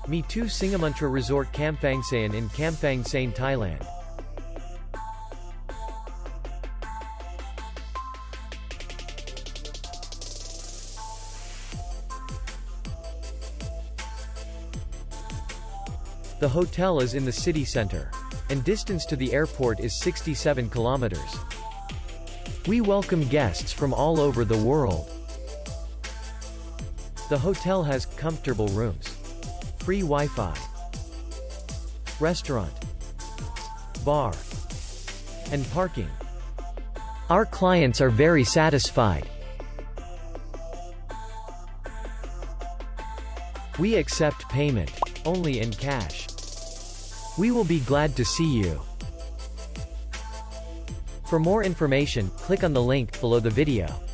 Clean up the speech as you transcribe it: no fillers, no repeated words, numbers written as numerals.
me2 Singhamuntra Resort Kamphaengsaen in Kamphaeng Saen, Thailand. The hotel is in the city center, and distance to the airport is 67 kilometers. We welcome guests from all over the world. The hotel has comfortable rooms, free Wi-Fi, restaurant, bar, and parking. Our clients are very satisfied. We accept payment only in cash. We will be glad to see you. For more information, click on the link below the video.